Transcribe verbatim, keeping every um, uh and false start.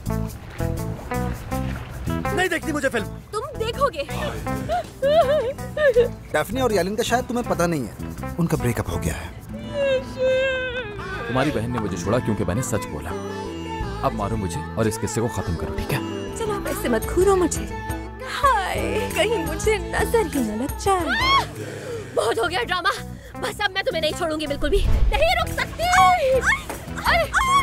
नहीं देखनी मुझे फिल्म। तुम देखोगे। डैफ्नी और यालिन का शायद तुम्हें पता नहीं है, उनका ब्रेकअप हो गया है। तुम्हारी बहन ने मुझे छोड़ा क्योंकि मैंने सच बोला। अब मारो मुझे और इस किस्से को खत्म करो, ठीक है? चलो आप ऐसे मत घूरो मुझे। हाय, कहीं मुझे नजर ही न लग जाए। बहुत हो गया ड्रामा, बस अब मैं तुम्हें नहीं छोड़ूंगी बिल्कुल भी। नहीं रुक सकती।